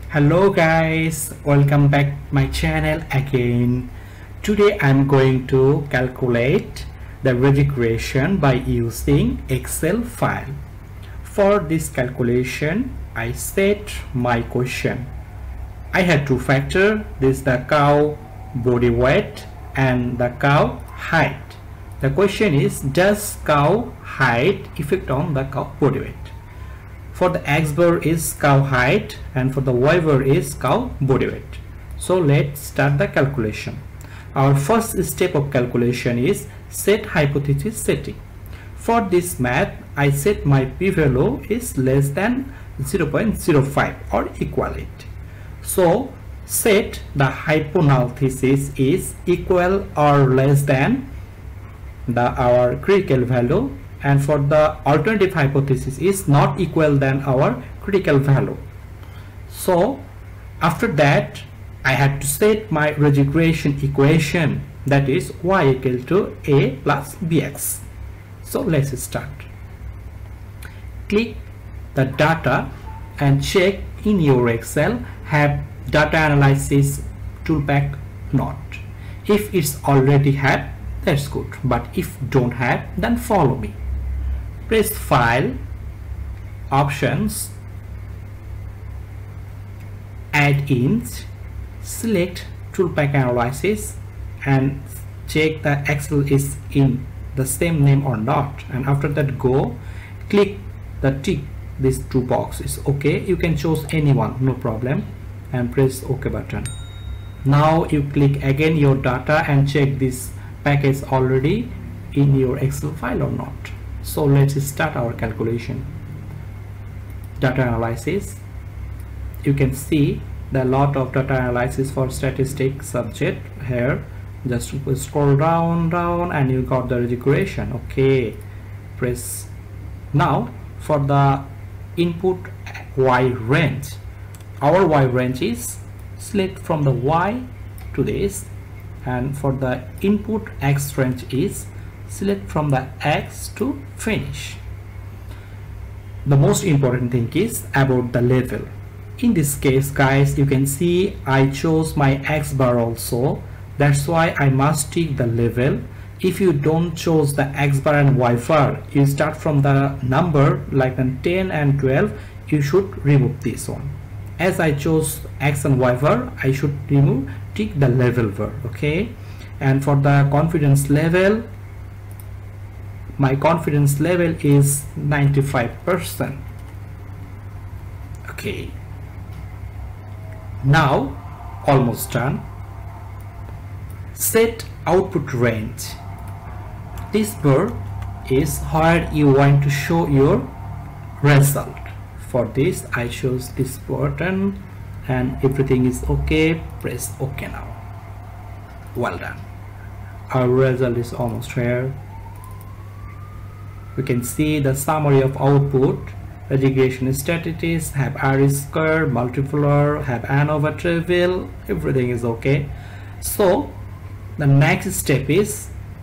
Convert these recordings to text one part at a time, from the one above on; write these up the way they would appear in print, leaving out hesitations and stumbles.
Hello guys, welcome back my channel again. Today I'm going to calculate the regression by using Excel file. For this calculation I set my question. I had two factors, this the cow body weight and the cow height. The question is, does cow height affect on the cow body weight? For the x bar is cow height and for the y bar is cow body weight. So let's start the calculation. Our first step of calculation is set hypothesis setting. For this math I set my p-value is less than 0.05 or equal it. So set the hypothesis is equal or less than our critical value, and for the alternative hypothesis is not equal than our critical value. So after that I had to set my regression equation, that is y equal to a plus bx. So let's start. Click the data and check in your Excel have data analysis toolpack not. If it's already had, that's good, but if don't have, then follow me. Press File, Options, Add-ins, select Toolpack Analysis and check the Excel is in the same name or not, and after that go click the tick these two boxes. Okay, you can choose anyone, no problem, and press OK button. Now you click again your data and check this package already in your Excel file or not. So let's start our calculation. Data analysis. You can see the lot of data analysis for statistics subject here. Just scroll down and you got the regression. Okay, press. Now for the input y range, our y range is select from the y to this, and for the input x range is select from the x to finish. The most important thing is about the level. In this case guys, you can see I chose my x bar also, that's why I must tick the level. If you don't choose the x bar and y bar, you start from the number like 10 and 12, you should remove this one. As I chose x and y bar, I should remove tick the level bar. Okay, and for the confidence level, my confidence level is 95%. Okay, now almost done. Set output range. This bar is where you want to show your result. For this I choose this button and everything is okay. Press OK now. Well done. Our result is almost here. We can see the summary of output. Regression statistics, have R-square, multiplier, have Anova trivial, everything is okay. So the next step is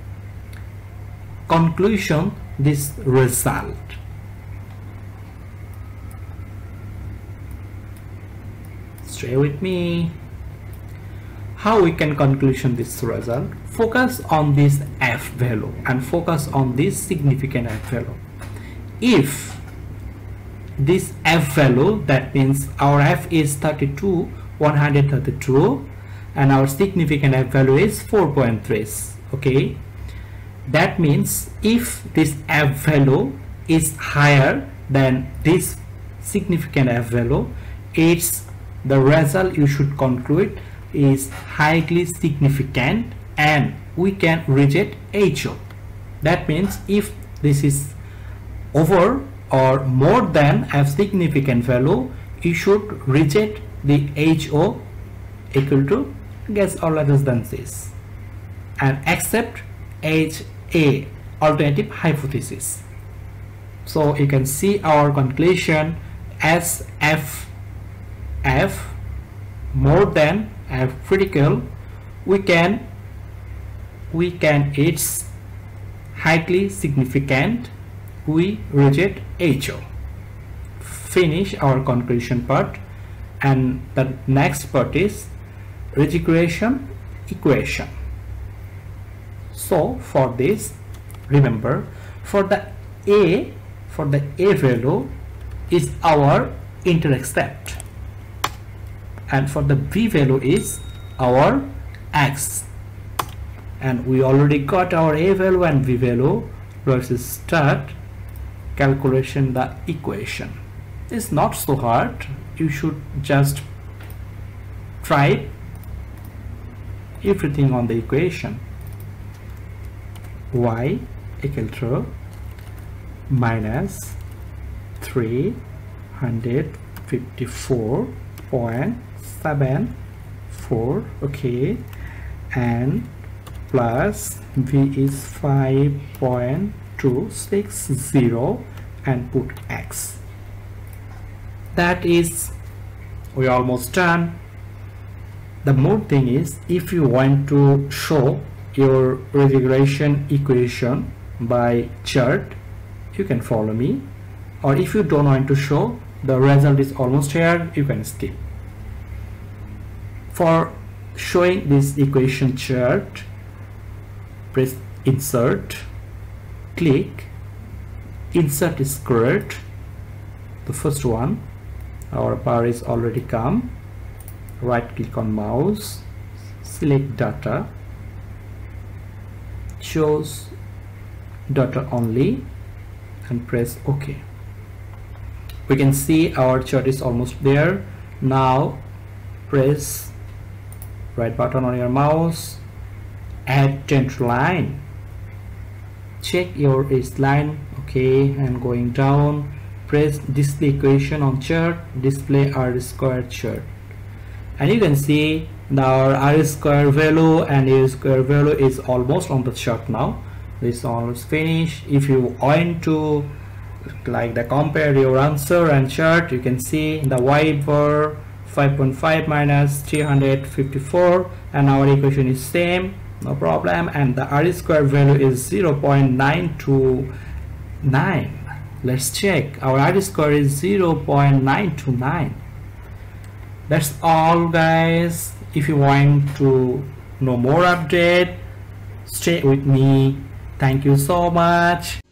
conclusion this result. Stay with me. How we can conclusion this result? Focus on this f value and focus on this significant f value. If this f value, that means our f is 132 and our significant f value is 4.3. okay, that means if this f value is higher than this significant f value, it's the result you should conclude is highly significant and we can reject HO. That means if this is over or more than a significant value, you should reject the HO equal to guess or less than this and accept HA alternative hypothesis. So you can see our conclusion as F more than F critical, we can it's highly significant, we reject HO. Finish our conclusion part and the next part is regression equation. So for this, remember, for the a value is our intercept, and for the b value is our x, and we already got our a value and b value. Let's start calculation the equation. It's not so hard, you should just try everything on the equation. Y equal to minus 354.74, okay, and plus v is 5.260 and put x. That is, we almost done. The more thing is, if you want to show your regression equation by chart, you can follow me, or if you don't want to show, the result is almost here, you can skip. For showing this equation chart, press insert, click insert squared, the first one, our bar is already come, right click on mouse, select data, shows data only, and press OK. We can see our chart is almost there. Now press right button on your mouse, add tangent line, check your edge line, okay, and going down, press display equation on chart, display r squared chart, and you can see our r square value and a square value is almost on the chart now. This almost finished. If you want to like the compare your answer and chart, you can see the y bar 5.5 minus 354, and our equation is same, no problem, and the r square value is 0.929. Let's check, our r square is 0.929. That's all, guys. If you want to know more update, stay with me. Thank you so much.